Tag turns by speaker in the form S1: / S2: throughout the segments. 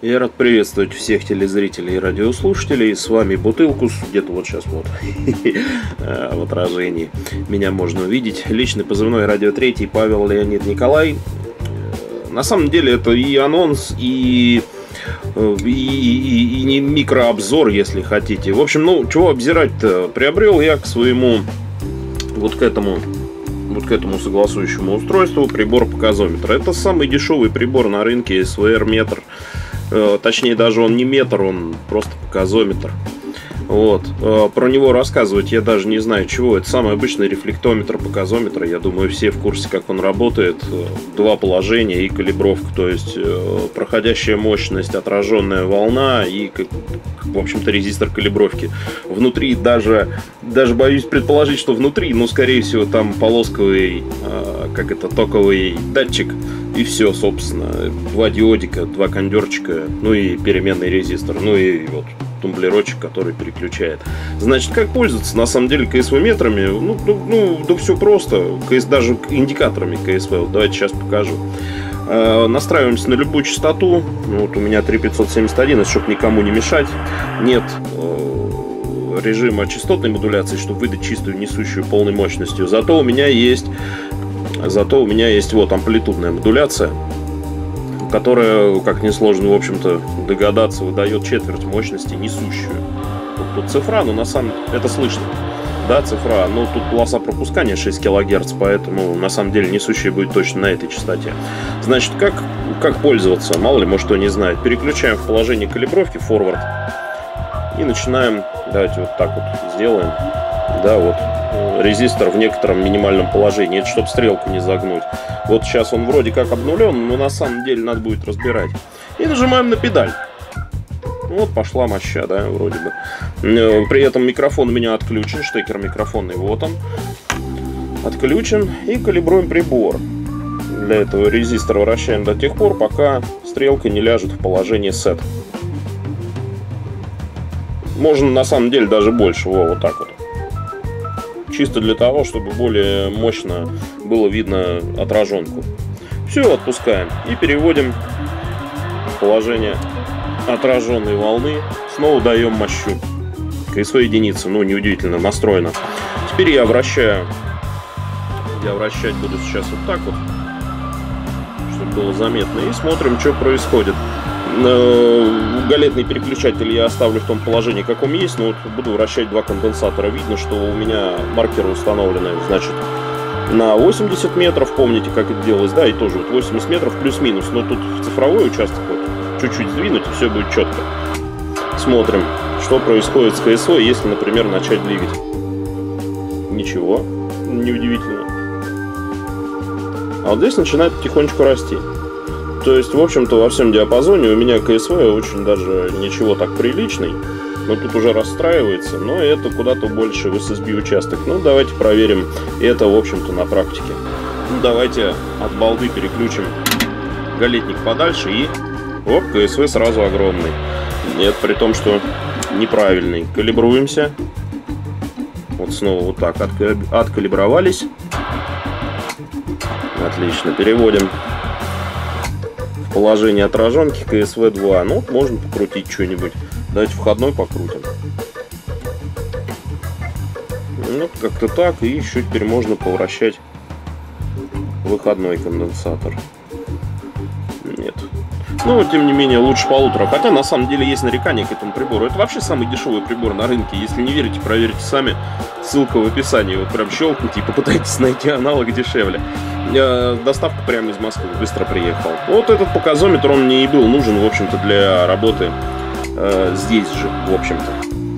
S1: Я рад приветствовать всех телезрителей и радиослушателей. С вами Бутылкус, где-то вот сейчас вот в отражении меня можно увидеть. Личный позывной Радио 3 Павел Леонид Николай. На самом деле это и анонс, и не микрообзор, если хотите. В общем, ну, чего обзирать-то? Приобрел я к своему вот к этому согласующему устройству прибор-показометр. Это самый дешевый прибор на рынке, SVR метр. Точнее, даже он не метр, он просто показометр. Вот. Про него рассказывать я даже не знаю чего. Это самый обычный рефлектометр показометра. Я думаю, все в курсе, как он работает. Два положения и калибровка. То есть проходящая мощность, отраженная волна и, в общем-то, резистор калибровки. Внутри даже боюсь предположить, что внутри, ну, скорее всего, там полосковый, токовый датчик. И все, собственно. Два диодика, два кондерчика, ну и переменный резистор, ну и вот тумблерочек, который переключает. Значит, как пользоваться на самом деле КСВ-метрами? Да все просто. Даже индикаторами КСВ. Вот давайте сейчас покажу. Настраиваемся на любую частоту. Вот у меня 3571, чтобы никому не мешать. Нет режима частотной модуляции, чтобы выдать чистую несущую полной мощностью. Зато у меня есть вот амплитудная модуляция, которая, как несложно, в общем-то, догадаться, выдает четверть мощности несущую. Тут цифра, но на самом деле это слышно. Да, цифра, но тут полоса пропускания 6 кГц, поэтому на самом деле несущая будет точно на этой частоте. Значит, как пользоваться? Мало ли, может, кто не знает. Переключаем в положение калибровки форвард и начинаем. Давайте вот так вот сделаем. Да, вот. Резистор в некотором минимальном положении. Это чтобы стрелку не загнуть. Вот сейчас он вроде как обнулен, но на самом деле надо будет разбирать. И нажимаем на педаль. Вот пошла моща, да, вроде бы. При этом микрофон у меня отключен. Штекер микрофонный, вот он. Отключен. И калибруем прибор. Для этого резистор вращаем до тех пор, пока стрелка не ляжет в положение set. Можно на самом деле даже больше. Вот так вот. Чисто для того, чтобы более мощно было видно отраженку. Все, отпускаем. И переводим в положение отраженной волны. Снова даем мощу. КСВ единица, ну, неудивительно, настроена. Теперь я вращаю. Я вращать буду сейчас вот так вот, чтобы было заметно. И смотрим, что происходит. Галетный переключатель я оставлю в том положении, каком есть, но вот буду вращать два конденсатора. Видно, что у меня маркеры установлены, значит, на 80 метров, помните, как это делалось, да, и тоже вот 80 метров плюс-минус, но тут цифровой участок вот чуть-чуть сдвинуть, и все будет четко. Смотрим, что происходит с КСО, если, например, начать двигать. Ничего, неудивительно. А вот здесь начинает потихонечку расти. То есть, в общем-то, во всем диапазоне у меня КСВ очень даже ничего так приличный. Но тут уже расстраивается, но это куда-то больше в SSB участок. Ну, давайте проверим это, в общем-то, на практике. Ну, давайте от балды переключим галетник подальше и... Оп, КСВ сразу огромный. Нет, при том, что неправильный. Калибруемся. Вот снова вот так откалибровались. Отлично, переводим положение отраженки КСВ-2. Ну, можно покрутить что-нибудь. Давайте входной покрутим. Ну, как-то так. И еще теперь можно повращать выходной конденсатор. Нет. Ну, тем не менее, лучше полутора. Хотя, на самом деле, есть нарекания к этому прибору. Это вообще самый дешевый прибор на рынке. Если не верите, проверьте сами. Ссылка в описании. Вот прям щелкните и попытайтесь найти аналог дешевле. Доставка прямо из Москвы. Быстро приехал. Вот этот показометр, он мне и был нужен, в общем-то, для работы здесь же, в общем-то.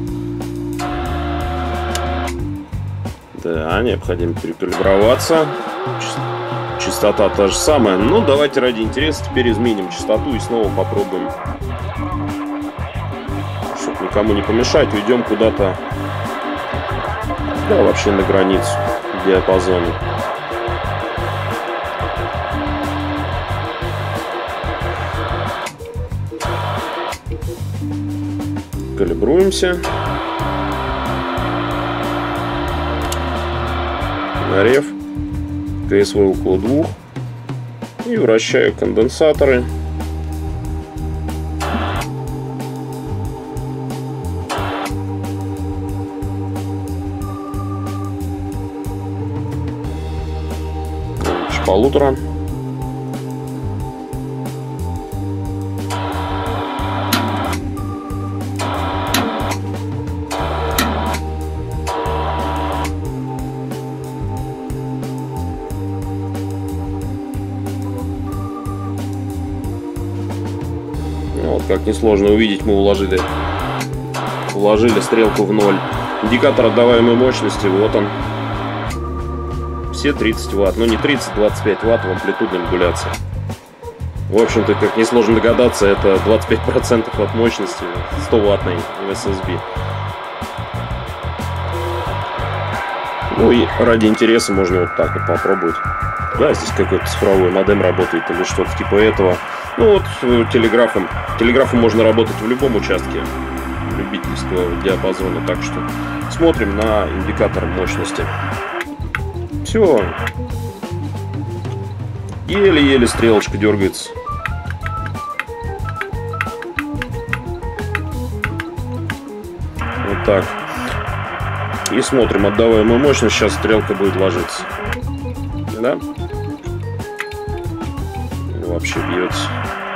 S1: Да, необходимо перекалиброваться. Частота та же самая. Ну, давайте ради интереса теперь изменим частоту и снова попробуем. Чтобы никому не помешать, уйдем куда-то. Да, вообще на границу диапазона. Калибруемся. Нарев. КСВ около 2. И вращаю конденсаторы. 1,5. Вот, как несложно увидеть, мы уложили стрелку в 0. Индикатор отдаваемой мощности, вот он. Все 30 Вт. Ну не 30, 25 Вт в амплитудной регуляции. В общем-то, как несложно догадаться, это 25% от мощности 100-ваттной в SSB. Ну и ради интереса можно вот так вот попробовать. Да, здесь какой-то цифровой модем работает или что-то типа этого. Ну вот телеграфом. Телеграфом можно работать в любом участке любительского диапазона. Так что смотрим на индикатор мощности. Все. Еле-еле стрелочка дергается. Вот так. И смотрим отдаваемую мощность. Сейчас стрелка будет ложиться. Да? Вообще бьется.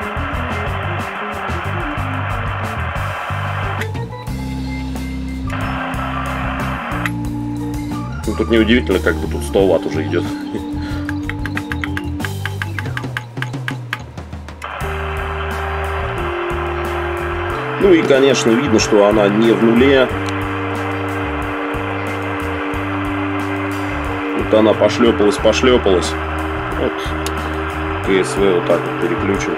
S1: Ну, тут неудивительно, как бы тут 100 Вт уже идет. Ну и, конечно, видно, что она не в нуле. Вот она пошлепалась. Вот. КСВ вот так вот переключил.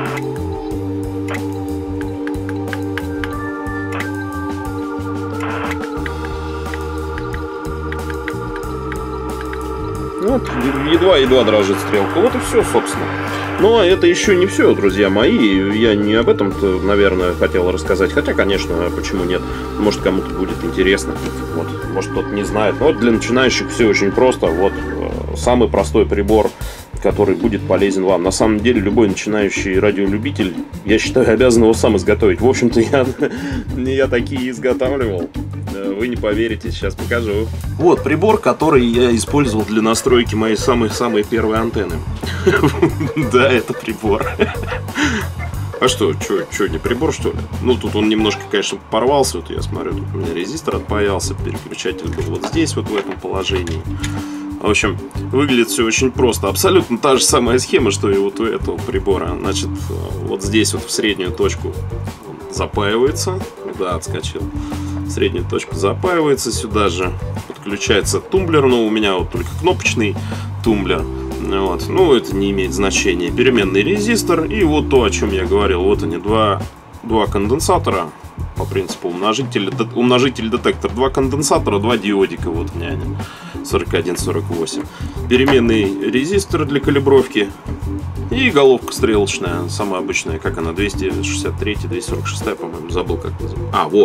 S1: Вот, едва-едва дрожит стрелка. Вот и все, собственно. Но это еще не все, друзья мои. Я не об этом-то, наверное, хотел рассказать. Хотя, конечно, почему нет? Может, кому-то будет интересно. Вот. Может, кто-то не знает. Но вот для начинающих все очень просто. Вот самый простой прибор, который будет полезен вам. На самом деле, любой начинающий радиолюбитель, я считаю, обязан его сам изготовить. В общем-то, я такие изготавливал. Вы не поверите, сейчас покажу. Вот прибор, который я использовал для настройки моей самой первой антенны. Да, это прибор. А что, не прибор, что ли? Ну, тут он немножко, конечно, порвался. Вот я смотрю, тут у меня резистор отпаялся. Переключатель был вот здесь, вот в этом положении. В общем, выглядит все очень просто. Абсолютно та же самая схема, что и вот у этого прибора. Значит, вот здесь вот в среднюю точку запаивается. Да, отскочил. В среднюю точку запаивается. Сюда же подключается тумблер. Но у меня вот только кнопочный тумблер. Вот. Ну, это не имеет значения. Переменный резистор. И вот то, о чем я говорил. Вот они, два конденсатора. По принципу умножитель-детектор. 2 конденсатора, 2 диодика. Вот они. 41-48. Переменный резистор для калибровки. И головка стрелочная, самая обычная, как она, 263-246, по-моему, забыл как называется. А, во,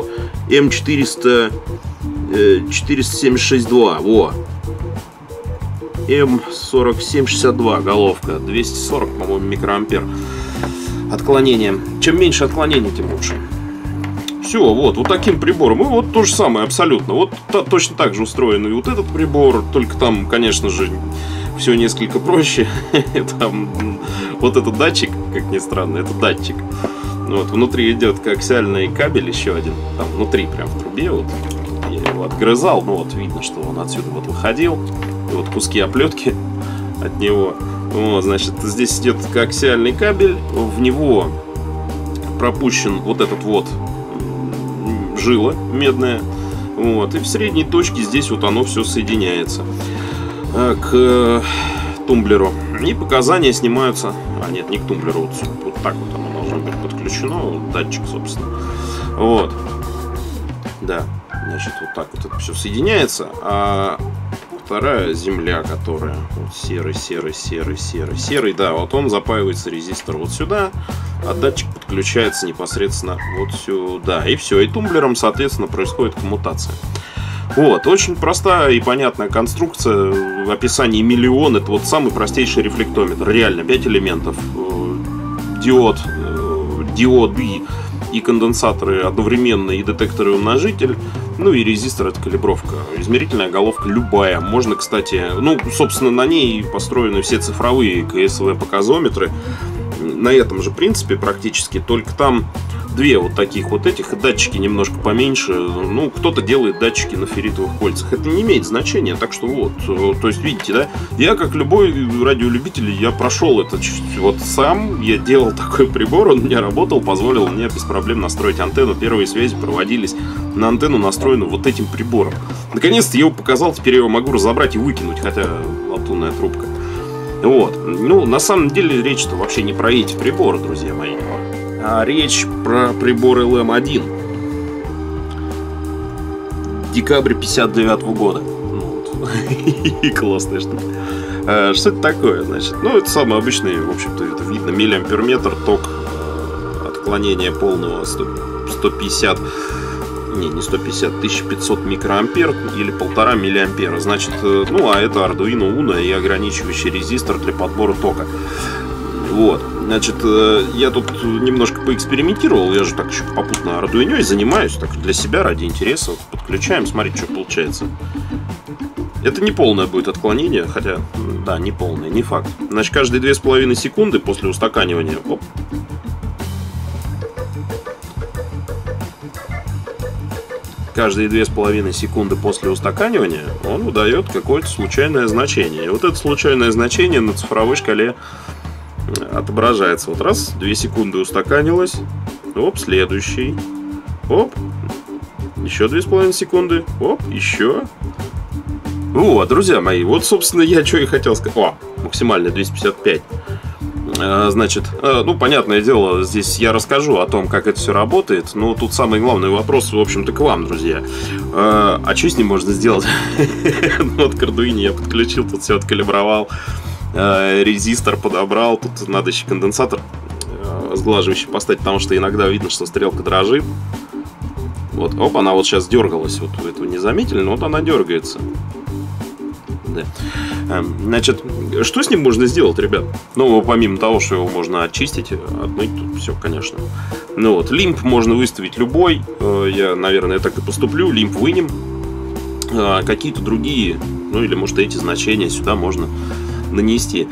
S1: М476-2, во. М4762 головка, 240, по-моему, микроампер. Отклонение. Чем меньше отклонений, тем лучше. Все, вот таким прибором. И вот то же самое абсолютно. Вот точно так же устроен и вот этот прибор, только там, конечно же, все несколько проще. Там вот этот датчик, как ни странно, это датчик. Вот, внутри идет коаксиальный кабель еще один. Там внутри, прям в трубе. Вот, я его отгрызал, ну вот видно, что он отсюда вот выходил. И вот куски оплетки от него. Вот, значит, здесь идет коаксиальный кабель. В него пропущен вот этот вот жила медная. Вот, и в средней точке здесь вот оно все соединяется к тумблеру. И показания снимаются. А нет, не к тумблеру. Вот так вот оно должно быть подключено. Вот датчик, собственно. Вот. Да. Значит, вот так вот это все соединяется. А вторая земля, которая вот серый, да, вот он запаивается резистор вот сюда, а датчик подключается непосредственно вот сюда. И все. И тумблером, соответственно, происходит коммутация. Вот, очень простая и понятная конструкция. В описании миллион. Это вот самый простейший рефлектометр. Реально, 5 элементов. Диод диоды и конденсаторы одновременно, и детекторы умножитель, ну и резистор — это калибровка. Измерительная головка любая. Можно, кстати, ну, собственно, на ней построены все цифровые КСВ-показометры. На этом же принципе практически, только там две вот таких вот этих, датчики немножко поменьше. Ну, кто-то делает датчики на ферритовых кольцах. Это не имеет значения, так что вот. То есть, видите, да, я, как любой радиолюбитель, я прошел это вот сам. Я делал такой прибор, он у меня работал, позволил мне без проблем настроить антенну. Первые связи проводились на антенну, настроенную вот этим прибором. Наконец-то я его показал, теперь я его могу разобрать и выкинуть, хотя латунная трубка. Вот. Ну, на самом деле, речь-то вообще не про эти приборы, друзья мои, а речь про прибор LM1. Декабрь 59-го года. Ну, вот. Классная штука. Что это такое, значит? Ну, это самый обычный, в общем-то, это видно, миллиамперметр, ток, отклонение полного 150, не 150, 1500 микроампер или 1,5 миллиампера. Значит, ну, а это Arduino Uno и ограничивающий резистор для подбора тока. Вот, значит, я тут немножко поэкспериментировал, я же так еще попутно Arduino занимаюсь, так для себя, ради интереса. Вот подключаем, смотрите, что получается. Это не полное будет отклонение, хотя, да, не полное, не факт. Значит, каждые 2,5 секунды после устаканивания, оп, каждые 2,5 секунды после устаканивания он выдает какое-то случайное значение. И вот это случайное значение на цифровой шкале отображается. Вот раз, 2 секунды устаканилось. Оп, следующий. Оп, еще 2,5 секунды. Оп, еще. Вот, друзья мои, вот, собственно, я что и хотел сказать. О, максимально 255. Значит, ну, понятное дело, здесь я расскажу о том, как это все работает. Но тут самый главный вопрос, в общем-то, к вам, друзья. А что с ним можно сделать? Вот к Arduino я подключил, тут все откалибровал, резистор подобрал. Тут надо еще конденсатор сглаживающий поставить, потому что иногда видно, что стрелка дрожит. Вот, оп, она вот сейчас дергалась. Вот вы этого не заметили, но вот она дергается. Да. Значит, что с ним можно сделать, ребят? Ну, помимо того, что его можно очистить, отмыть, тут все, конечно. Ну вот, лимп можно выставить любой. Я, наверное, так и поступлю. Лимп вынем. Какие-то другие, ну или, может, эти значения сюда можно нанести.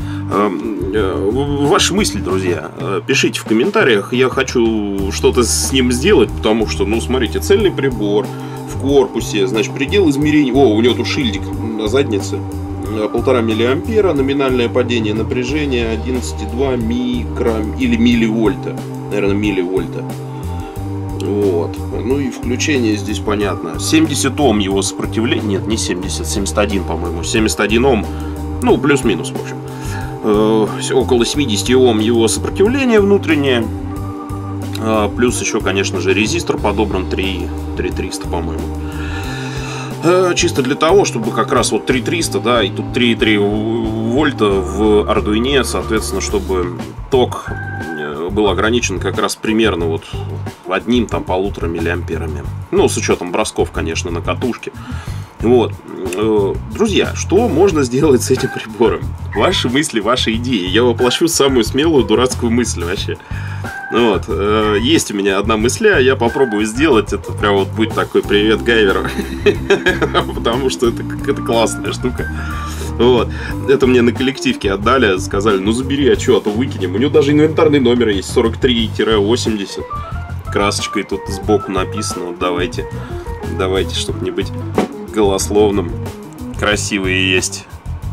S1: Ваши мысли, друзья, пишите в комментариях. Я хочу что-то с ним сделать, потому что, ну, смотрите, цельный прибор в корпусе, значит, предел измерений. О, у него тут шильдик на заднице. 1,5 миллиампера, номинальное падение напряжения 11,2 микро или милливольта. Наверное, милливольта. Вот. Ну и включение здесь понятно. 70 Ом его сопротивление. Нет, не 70, 71, по-моему. 71 Ом. Ну, плюс-минус, в общем. Около 70 Ом его сопротивление внутреннее. Плюс еще, конечно же, резистор подобран 3300, по-моему. Чисто для того, чтобы как раз вот 3300, да, и тут 3,3 вольта в Arduino, соответственно, чтобы ток был ограничен как раз примерно вот 1-1,5 миллиамперами. Ну, с учетом бросков, конечно, на катушке. Вот. Друзья, что можно сделать с этим прибором? Ваши мысли, ваши идеи. Я воплощу самую смелую дурацкую мысль вообще. Вот. Есть у меня одна мысля, я попробую сделать. Это прям вот будет такой привет Гайверу. Потому что это классная штука. Вот. Это мне на коллективке отдали. Сказали, ну забери, а что, а то выкинем. У него даже инвентарный номер есть, 43-80. Красочкой тут сбоку написано. Вот давайте, чтобы не быть голословным. Красивые есть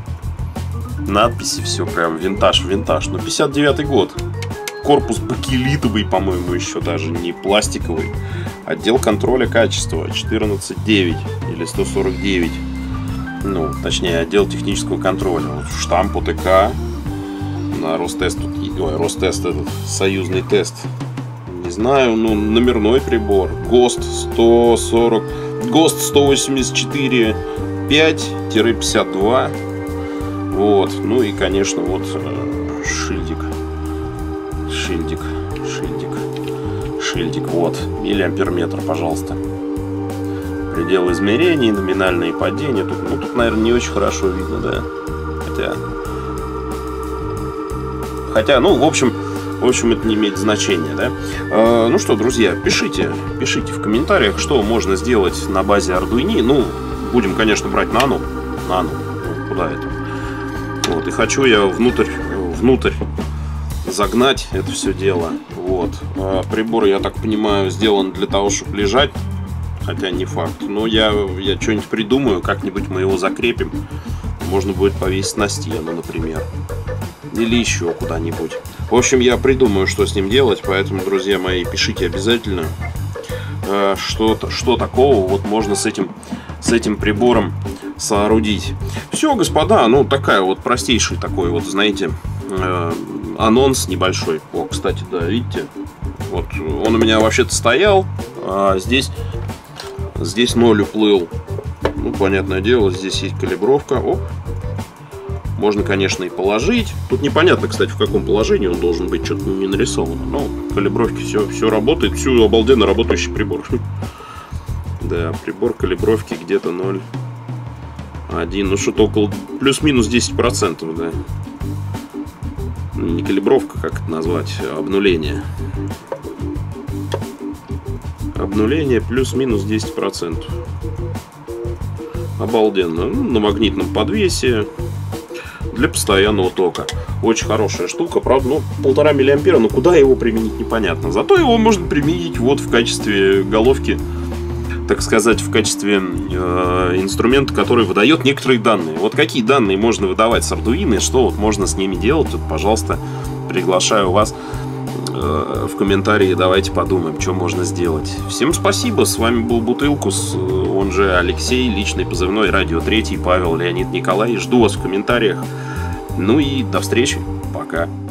S1: надписи, все прям винтаж. Ну, 59-й год. Корпус бакелитовый, по-моему, еще даже не пластиковый. Отдел контроля качества 14.9 или 149. Ну, точнее, отдел технического контроля. Вот штамп ОТК. На Ростест тут... Ой, Ростест этот, союзный тест. Не знаю, ну, номерной прибор. ГОСТ 140... ГОСТ 184 5-52. Вот. Ну и, конечно, вот шильдик. Вот. Миллиамперметр, пожалуйста. Предел измерений, номинальные падения. Тут, наверное, не очень хорошо видно, да. Хотя, ну, в общем, В общем, это не имеет значения, да? Ну что, друзья, пишите в комментариях, что можно сделать на базе Arduino. Ну, будем, конечно, брать Nano. Ну, куда это? Вот, и хочу я внутрь загнать это все дело. Вот. Прибор, я так понимаю, сделан для того, чтобы лежать. Хотя не факт. Но я что-нибудь придумаю, как-нибудь мы его закрепим. Можно будет повесить на стену, например. Или еще куда-нибудь. В общем, я придумаю, что с ним делать. Поэтому, друзья мои, пишите обязательно, что такого вот можно с этим прибором соорудить. Все, господа, ну такая вот простейший такой вот, знаете, анонс небольшой. О, кстати, да, видите, вот он у меня вообще-то стоял, а здесь 0 уплыл. Ну, понятное дело, здесь есть калибровка. Оп. Можно, конечно, и положить. Тут непонятно, кстати, в каком положении он должен быть, что-то не нарисовано. Но калибровки все работает, все обалденно работающий прибор. Да, прибор калибровки где-то 0,1, ну что-то около плюс-минус 10%, да. Не калибровка, как это назвать, а обнуление. Обнуление плюс-минус 10%. Обалденно. Ну, на магнитном подвесе. Для постоянного тока. Очень хорошая штука. Правда, ну, 1,5 миллиампера. Но куда его применить, непонятно. Зато его можно применить вот в качестве головки, так сказать, в качестве инструмента, который выдает некоторые данные. Вот какие данные можно выдавать с Arduino, что вот можно с ними делать, вот, пожалуйста, приглашаю вас в комментарии, давайте подумаем, что можно сделать. Всем спасибо, с вами был Бутылкус, он же Алексей, личный позывной Радио 3, Павел Леонид Николаевич. Жду вас в комментариях. Ну и до встречи, пока.